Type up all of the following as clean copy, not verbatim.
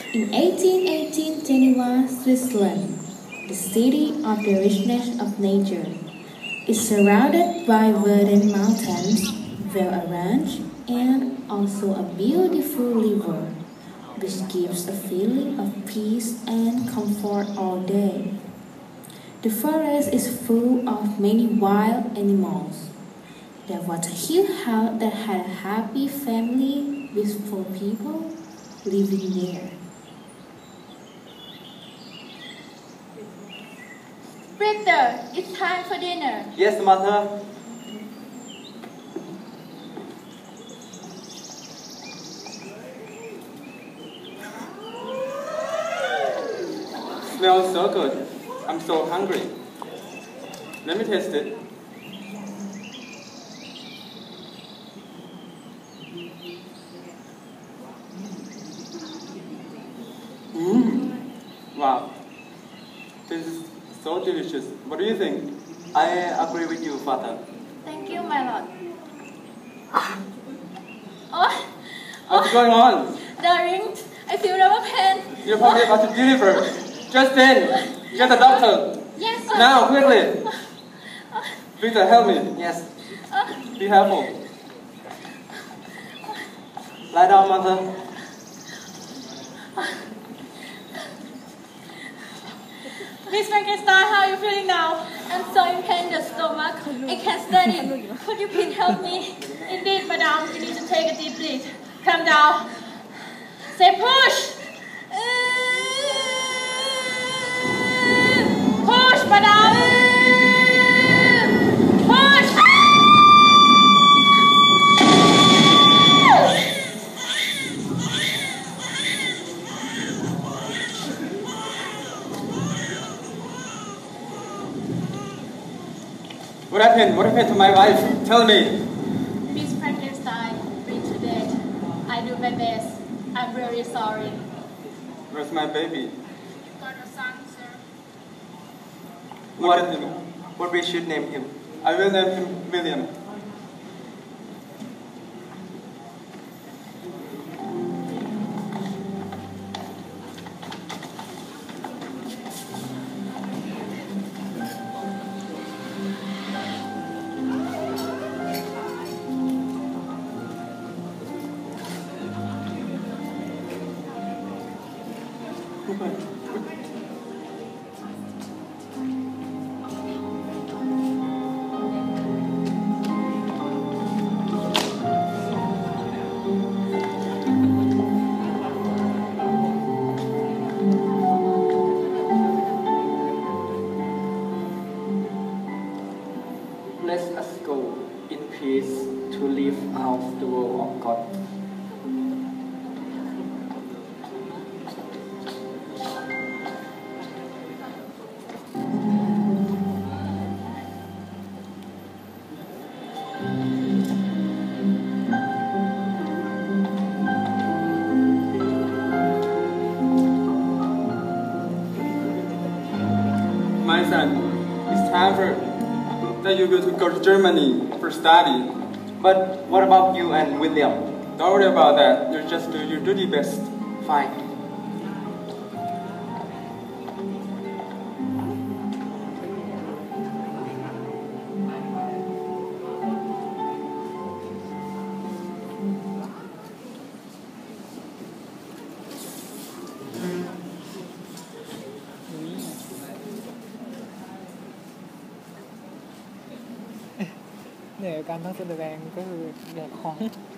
In 1818, Geneva, Switzerland, the city of the richness of nature, is surrounded by verdant mountains, well arranged, and also a beautiful river, which gives a feeling of peace and comfort all day. The forest is full of many wild animals. There was a huge house that had a happy family with 4 people living there. Peter, it's time for dinner. Yes, mother. Smells so good. I'm so hungry. Let me taste it. Wow. This is so delicious. What do you think? I agree with you, Father. Thank you, my lord. What's going on? Darling, I feel rubber pain. You're probably about to deliver. Justin, get the doctor. Yes, sir. Now, quickly. Victor, help me. Yes. Be helpful. Lie down, mother. Miss Frankenstein, how are you feeling now? I'm so in pain in the stomach. I can't stand it. Could you please help me? Indeed, madam, you need to take a deep breath. Calm down. Say push. Push, madam. Push. What happened? What happened to my wife? Tell me. Miss Frankenstein, bring to death. I do my best. I'm really sorry. Where's my baby? Got a son, sir. What we should name him? I will name him William. Let us go in peace to live out the will of God. My son, it's time that you go to Germany for study. But what about you and William? Don't worry about that. You just do your duty best. Fine. เหนื่อยกับการต้องแสดงก็คือแดกของ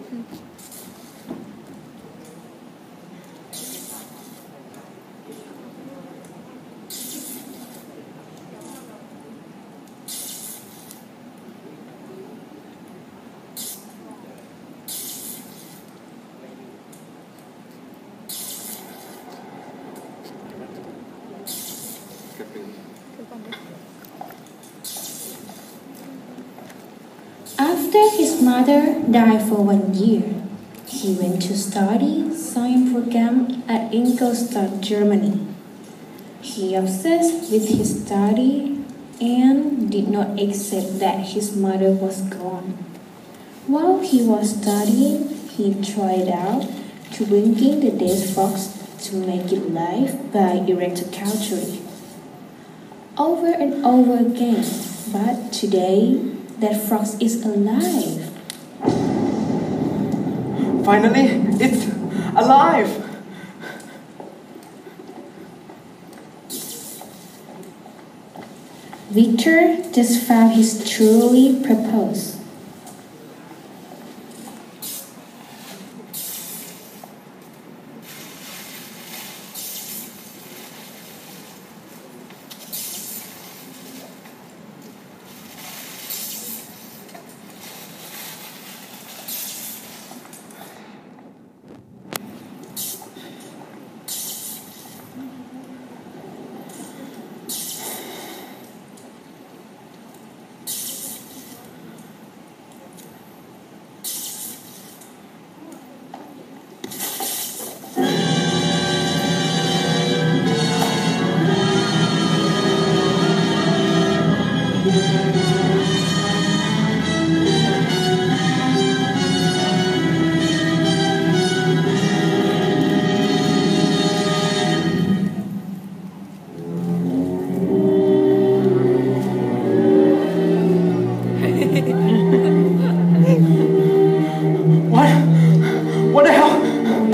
After his mother died for 1 year, he went to study science program at Ingolstadt, Germany. He obsessed with his study and did not accept that his mother was gone. While he was studying, he tried out drinking the dead fox to make it live by electroculture over and over again, but today that frog is alive. Finally, it's alive! Victor just found his truly purpose. What the hell?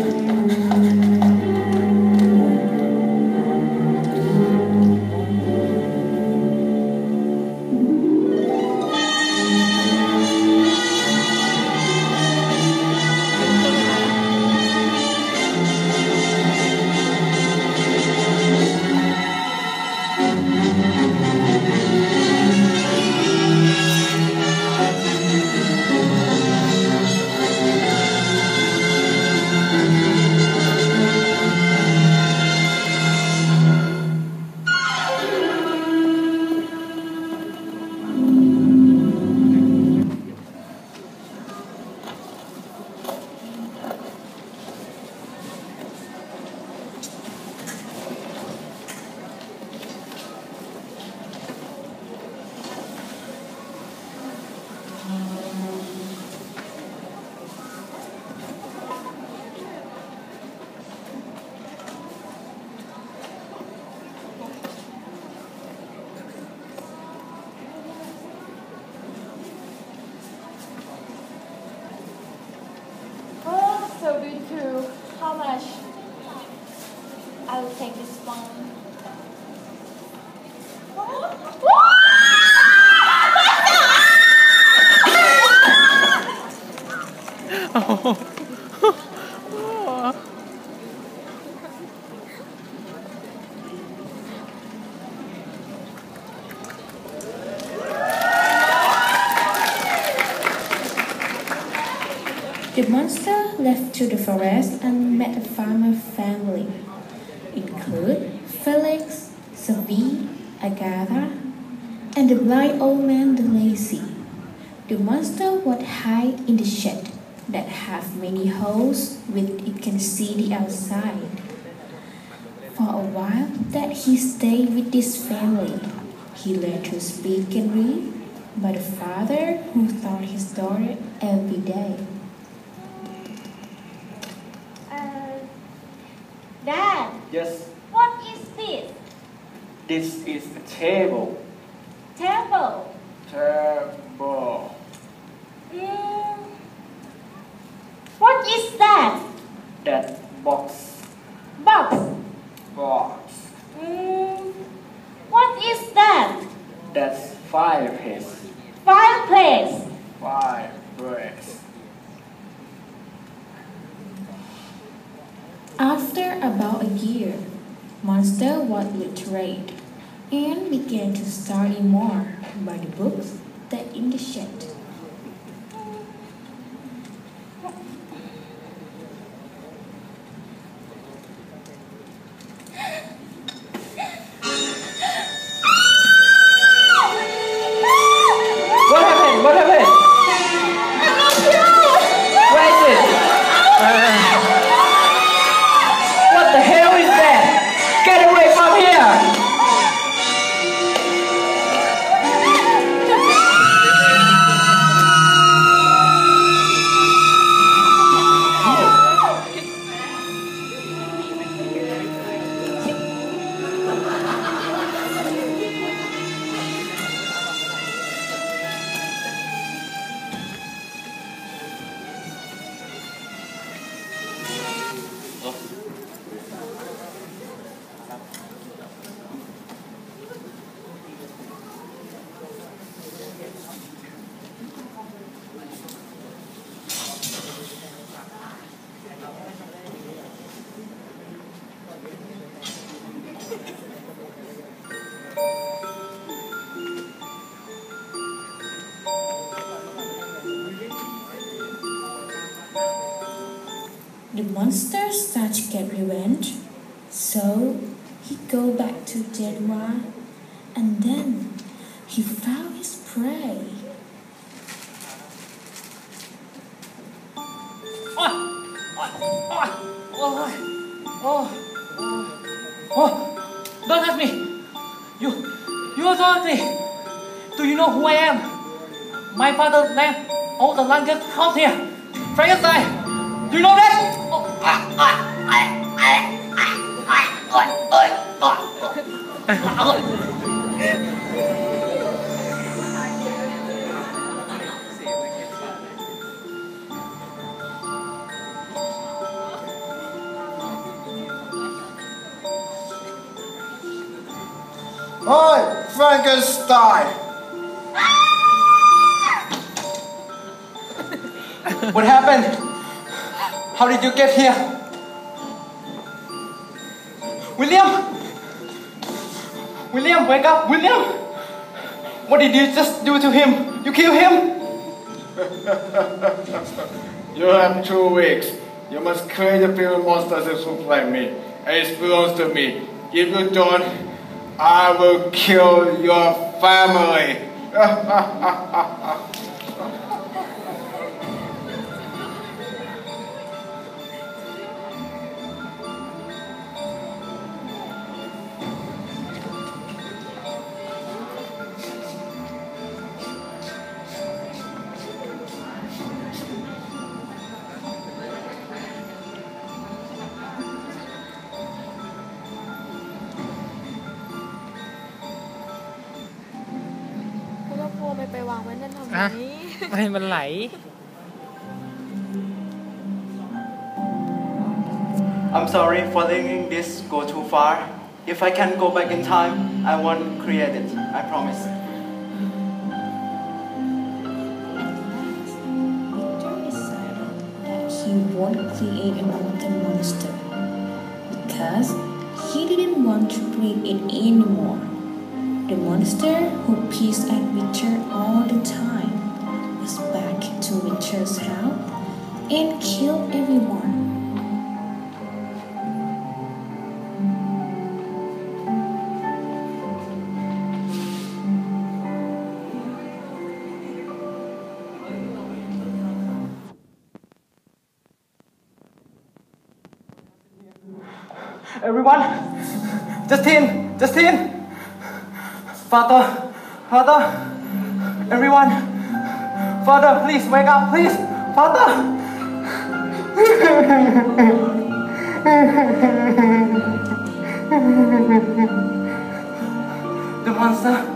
So beautiful. How much? I will take this one. The monster left to the forest and met a farmer family, include Felix, Sophie, Agatha, and the blind old man, the lazy. The monster would hide in the shed that have many holes which it can see the outside. For a while that he stayed with this family, he learned to speak and read by the father who taught his daughter every day. Dad, Yes, what is this? this is a table. Table. Table. What is that? That box. Box. Box. What is that? That's fireplace. Fireplace. Fireplace. After about a year, Monster was literate and began to study more by the books that in the shed. What happened? What happened? Where is it? What the hell is that? Get away from here! The monster starts to get revenge, so he go back to Geneva, and then he found his prey. Don't touch me! You are so ugly! Do you know who I am? My father's name, the longest house here, Frankenstein! Do you know that? Hi, Frankenstein! What happened? How did you get here? William! William, wake up! William! What did you just do to him? You killed him? You have 2 weeks. You must create a few monsters that look like me. And it belongs to me. If you don't, I will kill your family. I'm sorry for letting this go too far. If I can go back in time, I won't create it. I promise. Victor decided that he won't create another monster because he didn't want to breed it anymore. The monster who pissed at Victor all the time was back to Victor's house and killed everyone. Everyone! Justin! Father! Everyone! Father, please wake up, please! Father! The monster!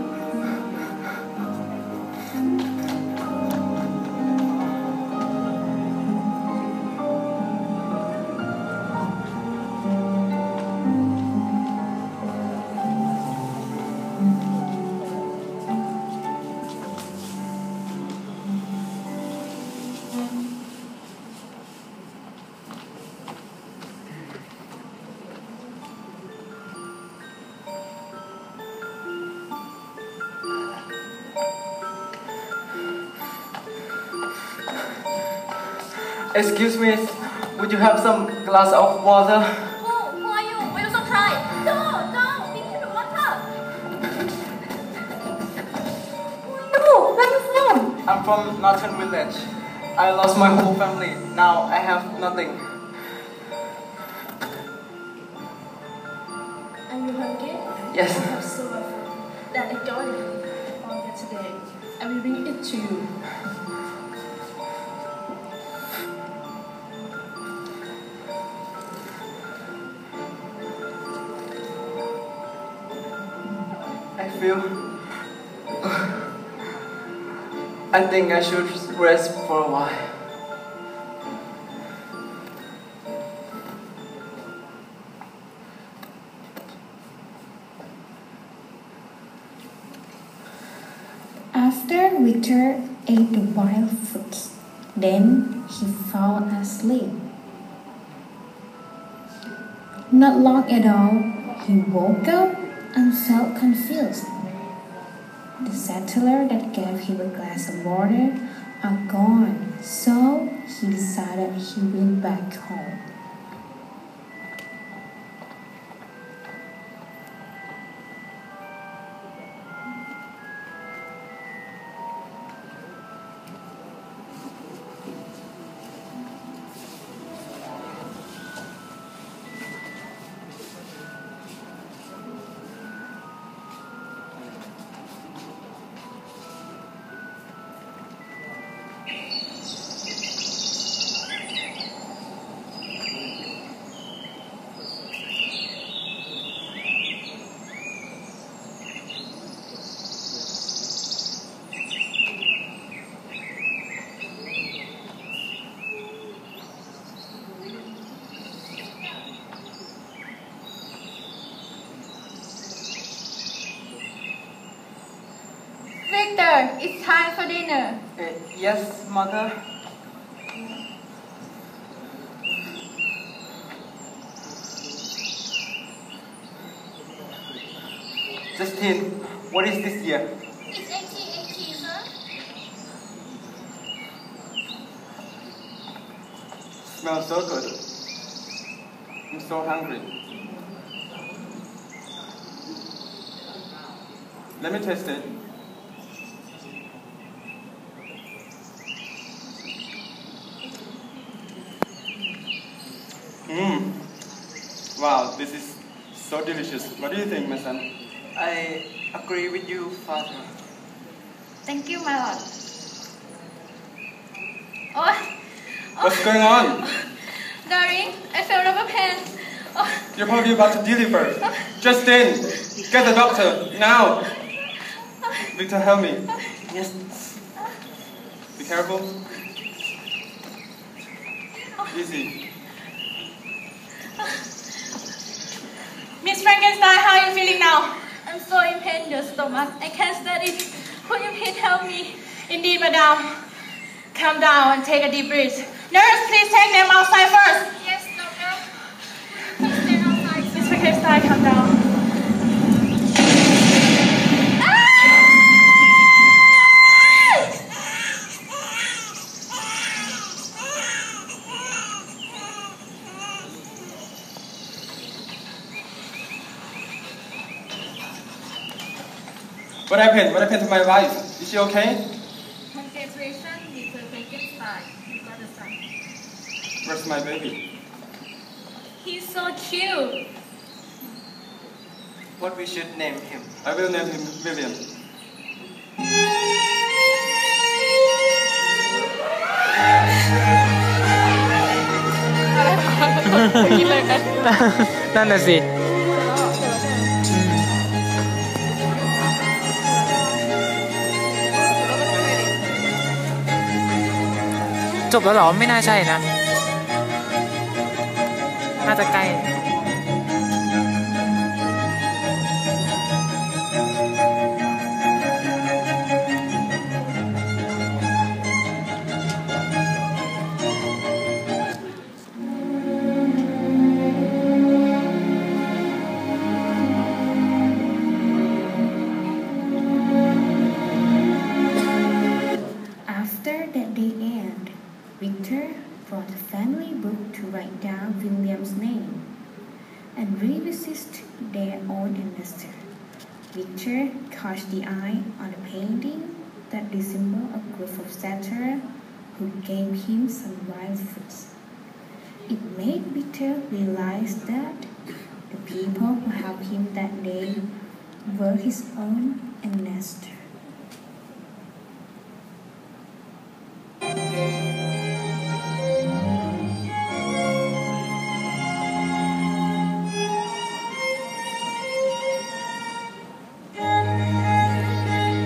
Excuse me, would you have some glass of water? Oh, who are you? Why you so cry? No, give me the water. Who are you? Where are you from? I'm from Northern Village. I lost my whole family. Now I have nothing. Are you hungry? Yes. I have so much food that I don't forget today. I will bring it to you. I think I should rest for a while. After Victor ate the wild fruits, then he fell asleep. Not long at all, he woke up and felt confused. The settler that gave him a glass of water are gone, so he decided he will back home. Victor, it's time for dinner. Yes, mother. Justin, what is this here? It's 80, sir. Smells so good. I'm so hungry. Let me taste it. Wow, this is so delicious. What do you think, my son? I agree with you, Father. Thank you, my lord. Oh, What's going on? darling, I feel rubber pants. Oh, You're probably about to deliver. Justin, get the doctor, now. Victor, help me. Yes. Be careful. Easy. Miss Frankenstein, how are you feeling now? I'm so in pain in the stomach. I can't stand it. Could you please help me? Indeed, madam. Calm down and take a deep breath. Nurse, please take them outside first. Yes, doctor. Please stay outside. Miss Frankenstein, calm down. What happened? What happened to my wife? Is she okay? Congratulations, Mr. Frankenstein. You got a son. Where's my baby? He's so cute. What we should name him? I will name him William. นั่นน่ะสิจบแล้วเหรอไม่น่าใช่นะน่าจะใกล้ After that day end, Victor brought a family book to write down William's name and revisit their own ancestor. Victor caught the eye on a painting that resembled a group of satyrs who gave him some wild fruits. It made Victor realize that the people who helped him that day were his own ancestors.